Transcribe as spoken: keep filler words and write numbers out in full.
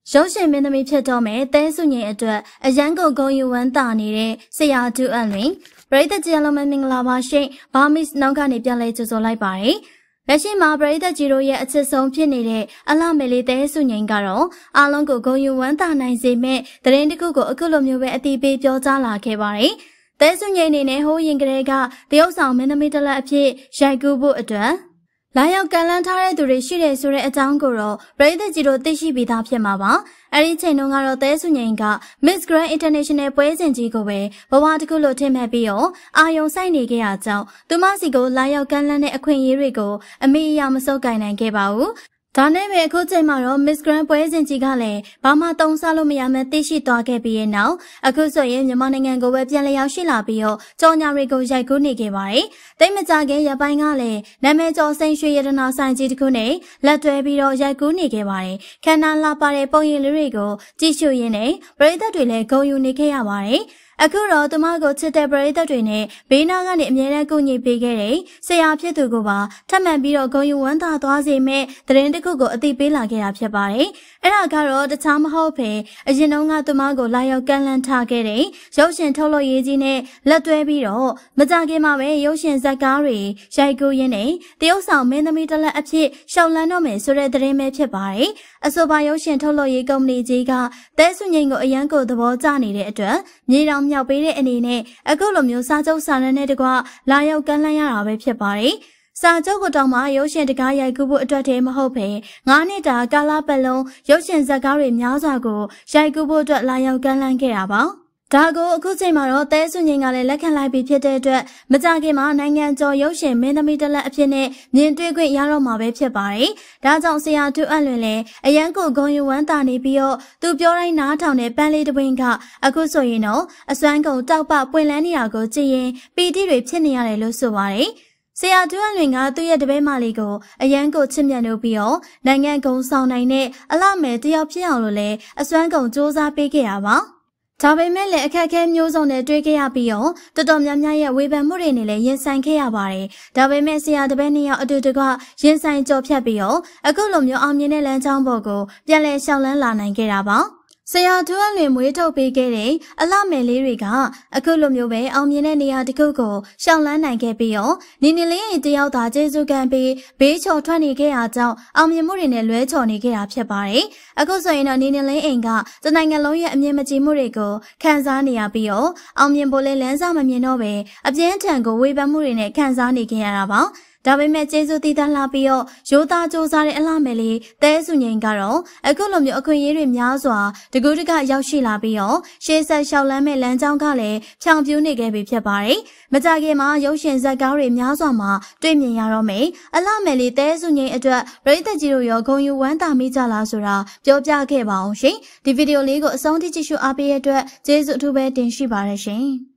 ရုပ်ရှင်မင်းသမီးဖြစ်တော့မယ်တဲဆုငိမ်အတွက်အရန်ကိုဂုံယူဝမ်းတာနေတဲ့ဆရာတူအန်လွင်ပရိသတ်ကြီးအလုံးမင်္ဂလာပါရှင်ဘာမစ်နောက်ကနေပြန်လဲကြိုဆိုလိုက်ပါတယ်လက်ရှိမှာပရိသတ်ကြီးတို့ရဲ့အချစ်ဆုံးဖြစ်နေတဲ့အလှမယ်လေးတဲဆုငိမ်ကတော့အားလုံးကိုဂုံယူဝမ်းတာနိုင်စေမဲ့သတင်းတစ်ခုကိုအခုလိုမျိုးပဲအတီးပေးပြောကြားလာခဲ့ပါတယ်တဲဆုငိမ်အနေနဲ့ဟိုးရင်ကလေးကတရုတ်ဆောင်မင်းသမီးတစ်လက်အဖြစ်ရိုက်ကူးဖို့အတွက်လာရောက်ကန်လန်းထားတဲ့သူတွေရှိတယ်ဆိုတဲ့အကြောင်းကိုတော့ပရိသတ်ကြီးတို့သိရှိပြီးသားဖြစ်မှာပါအဲ့ဒီချိန်တုန်းကတော့တဲဆုငိမ်က Miss Grand International ပွဲစဉ်ကြီးကိုပဲဘဝတစ်ခုလိုထင်မှတ်ပြီးတော့အာယုံဆိုင်နေခဲ့ရကြောင်းသူမစီကိုလာရောက်ကန်လန်းတဲ့အခွင့်အရေးတွေကိုအမေအရာမစုပ်ကိုင်နိုင်ခဲ့ပါဘူးဒါနဲ့ပဲအခုချိန်မှာတော့ Miss Grand ပွဲစဉ်ကြီးကလည်းဘာမှတုံးဆလို့မရမှသိရှိသွားခဲ့ပြီးရဲ့နောက်အခုဆိုရင်မြန်မာနိုင်ငံကိုပဲပြန်လည်ရောက်ရှိလာပြီးတော့ကြော်ညာတွေကိုရိုက်ကူးနေခဲ့ပါတယ်။တိတ်မကြခင်ရပိုင်းကလည်းနာမည်ကျော်စိန်ရွှေရတနာဆိုင်ကြီးတစ်ခုနဲ့လက်တွဲပြီးတော့ရိုက်ကူးနေခဲ့ပါတယ်။ခန္ဓာလာပါတဲ့ပုံရိပ်လေးတွေကိုကြည့်ရှုရင်းနဲ့ပရိသတ်တွေလည်းဂုဏ်ယူနေခဲ့ရပါတယ်။အခုတော့သူမကိုချစ်တဲ့ပရိသတ်တွေနဲ့ဘေးနားကနေအမြဲတမ်းကူညီပေးခဲ့တဲ့ဆရာဖြစ်သူကိုပါထပ်မံပြီးတော့ဂုဏ်ယူဝမ်းသာသွားစေမဲ့သတင်းတစ်ခုကိုအသိပေးလာခဲ့တာဖြစ်ပါတယ်။အဲ့ဒါကတော့တခြားမဟုတ်ဘဲအရင်တုန်းကသူမကိုလာရောက်ကန်လန်းထားခဲ့တဲ့ရုပ်ရှင်ထုတ်လုပ်ရေးကြီးနဲ့လက်တွဲပြီးတော့မကြခင်မှာပဲရုပ်ရှင်ဇာတ်ကားတွေရိုက်ကူးရင်းနဲ့တရုတ်ဆောင်မင်းသမီးတစ်လက်အဖြစ်ရှောက်လန်းတော့မယ်ဆိုတဲ့သတင်းပဲဖြစ်ပါတယ်။အဆိုပါရုပ်ရှင်ထုတ်လုပ်ရေးကုမ္ပဏီကြီးကတဲဆုငိမ်ကိုအရန်ကိုသဘောကျနေတဲ့အတွက်မြေတောင်မြောက်ပေးတဲ့အနေနဲ့အခုလိုမျိုးစာချုပ်စာတမ်းနဲ့တကွလာရောက်ကန်လန်းရတာပဲဖြစ်ပါတယ်။စာချုပ်ကိုတောင်မှရုပ်ရှင်တကားရိုက်ကူးဖို့အတွက်တည်းမဟုတ်ပဲငါးနှစ်တာကာလပတ်လုံးရုပ်ရှင်ဇာတ်ကားတွေများစွာကိုရိုက်ကူးဖို့အတွက်လာရောက်ကန်လန်းခဲ့တာပါ။ဒါကိုအခုချိန်မှာတော့တဲဆုငိမ်ကလည်းလက်ခံလိုက်ပြီးဖြစ်တဲ့အတွက်မကြခင်မှာနိုင်ငံကျော်ရုပ်ရှင်မင်းသမီးတစ်လက်အဖြစ်နဲ့မြင်တွေ့ခွင့်ရတော့မှာပဲဖြစ်ပါတယ်။ဒါကြောင့်ဆရာတူအလွင်လည်းအရန်ကိုဂုံယူဝမ်းတာနေပြီးတော့သူပြောတိုင်းနားထောင်တဲ့ပန်းလေးတစ်ပွင့်ကအခုဆိုရင်တော့အစွမ်းကုန်တောက်ပပွင့်လန်းနေတာကိုကြည့်ရင်ပီတိတွေဖြစ်နေရတယ်လို့ဆိုပါတယ်။ဆရာတူအလွင်ကသူ့ရဲ့တပည့်မလေးကိုအရန်ကိုချစ်မြတ်လို့ပြီးတော့နိုင်ငံကုန်ဆောင်နိုင်တဲ့အလှမယ်တယောက်ဖြစ်အောင်လို့လည်းအစွမ်းကုန်စူးစမ်းပေးခဲ့ရပါဒါပေမဲ့လည်းအခက်အခဲမျိုးစုံနဲ့တွေ့ခဲ့ရပြီးတော့တော်တော်များများရဲ့ဝေဖန်မှုတွေနဲ့လည်းရင်ဆိုင်ခဲ့ရပါတယ်။ဒါပေမဲ့ဆရာတပည့်နှစ်ယောက်အတူတကွရင်ဆိုင်ကြော်ဖြတ်ပြီးတော့အခုလိုမျိုးအောင်မြင်တဲ့လမ်းကြောင်းပေါ်ကိုပြန်လည်ရှောင်လန်းလာနိုင်ခဲ့တာပါ။ဆရာတူအလွင်မွေးထုတ်ပေးခဲ့တဲ့အလှမယ်လေးတွေကအခုလိုမျိုးပဲအောင်မြင်တဲ့နေရာတစ်ခုကိုရှောင်လန်းနိုင်ခဲ့ပြီးတော့နီနီလေးရင်တယောက်သာကျေးဇူးကံပြီးဘေးချော်ထွက်နေခဲ့ရကြောင်းအောင်မြင်မှုတွေနဲ့လွဲချော်နေခဲ့တာဖြစ်ပါတယ်။အခုဆိုရင်တော့နီနီလေးအိမ်ကတနိုင်ငံလုံးရဲ့အမြင်မကြည်မှုတွေကိုခံစားနေရပြီးတော့အောင်မြင်ဖို့လဲလမ်းစာမမြင်တော့ပဲအပြင်းထန်ကိုဝေဖန်မှုတွေနဲ့ခံစားနေခဲ့ရတာပါ။ဒါပေမဲ့ကျေးဇူးတည်တတ်လာပြီးတော့ရိုးသားကြိုးစားတဲ့အလှမယ်လေးတဲဆုငိမ်ကတော့အခုလိုမျိုးအခွင့်အရေးတွေများစွာတကူးတကရောက်ရှိလာပြီးတော့ရှေးဆက်လျှောက်လန်းမဲ့လမ်းကြောင်းကလည်းဖြောင်ပြူးနေခဲ့ပြီဖြစ်ပါတယ်။မကြခင်မှာရုပ်ရှင်ဇာတ်ကားတွေများစွာမှာတွေ့မြင်ရတော့မယ်။အလှမယ်လေးတဲဆုငိမ်အတွက်ပရိသတ်ကြီးတို့ရောဂုဏ်ယူဝမ်းသာမိကြလားဆိုတာပြောပြခဲ့ပါအောင်ရှင်။ဒီဗီဒီယိုလေးကိုအဆုံးထိကြည့်ရှုအားပေးရတဲ့အတွက်ကျေးဇူးအထူးပဲတင်ရှိပါတယ်ရှင်။